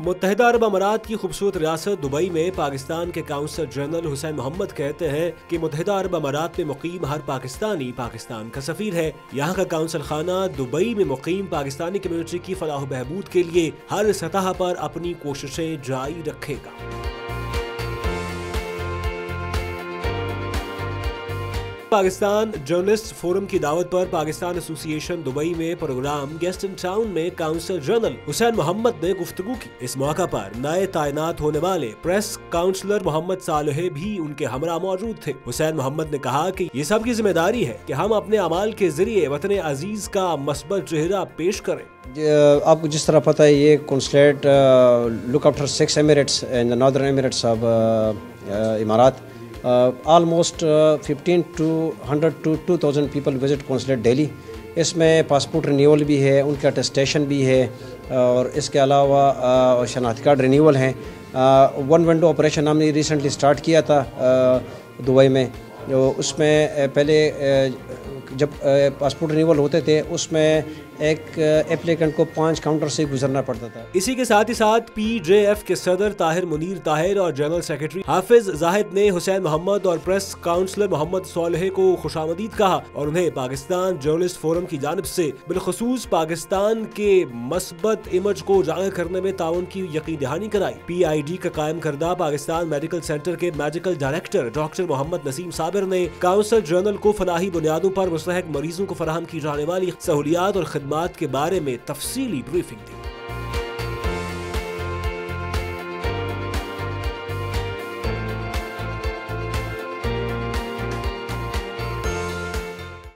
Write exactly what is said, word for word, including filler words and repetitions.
متحدہ عرب امارات کی خوبصورت ریاست دبئی میں پاکستان کے کونسل جنرل حسین محمد کہتے ہیں کہ متحدہ عرب امارات میں مقیم ہر پاکستانی پاکستان کا سفیر ہے۔ یہاں کا کونسل خانہ دبئی میں مقیم پاکستانی کمیونٹی کی فلاح و بہبود کے لیے ہر سطح پر اپنی کوششیں جاری رکھے گا۔ پاکستان جرنلسٹ فورم کی دعوت پر پاکستان ایسوسی ایشن دبئی میں پروگرام گیسٹ ان ٹاؤن میں کونسل جنرل حسین محمد نے گفتگو کی۔ اس موقع پر نئے تعینات ہونے والے پریس کاؤنسلر محمد صالح بھی ان کے ہمراہ موجود تھے۔ حسین محمد نے کہا کہ یہ سب کی ذمہ داری ہے کہ ہم اپنے اعمال کے ذریعے وطن عزیز کا مثبت چہرہ پیش کریں۔ آپ کو جس طرح پتہ ہے یہ consulate look after six Emirates in the northern Emirates of امارات۔ Almost fifteen to hundred to two thousand people visit consulate daily. اس میں پاسپورٹ رینیول بھی ہے، ان کا اٹیسٹیشن بھی ہے، اور اس کے علاوہ شناختی کارڈ رینیول ہیں۔ ون ونڈو آپریشن ہم نے ریسنٹلی اسٹارٹ کیا تھا دبئی میں، جو اس میں پہلے جب پاسپورٹ رینیول ہوتے تھے اس میں ایک اپلیکنٹ کو پانچ کاؤنٹر سے گزرنا پڑتا تھا۔ اسی کے ساتھ ہی ساتھ پی جے ایف کے صدر طاہر منیر طاہر اور جنرل سیکرٹری حافظ زاہد نے حسین محمد اور پریس کاؤنسلر محمد صالح کو خوش آمدید کہا اور انہیں پاکستان جرنلسٹ فورم کی جانب سے بالخصوص پاکستان کے مثبت امیج کو اجاگر کرنے میں تعاون کی یقین دہانی کرائی۔ پی آئی ڈی کا قائم کردہ پاکستان میڈیکل سینٹر کے medical director doctor Muhammad Naseem Sabir نے کونسل جنرل کو فلاحی بنیادوں پر مستحق مریضوں کو فراہم کی جانے والی سہولیات اور خدمات کے بارے میں تفصیلی بریفنگ دی۔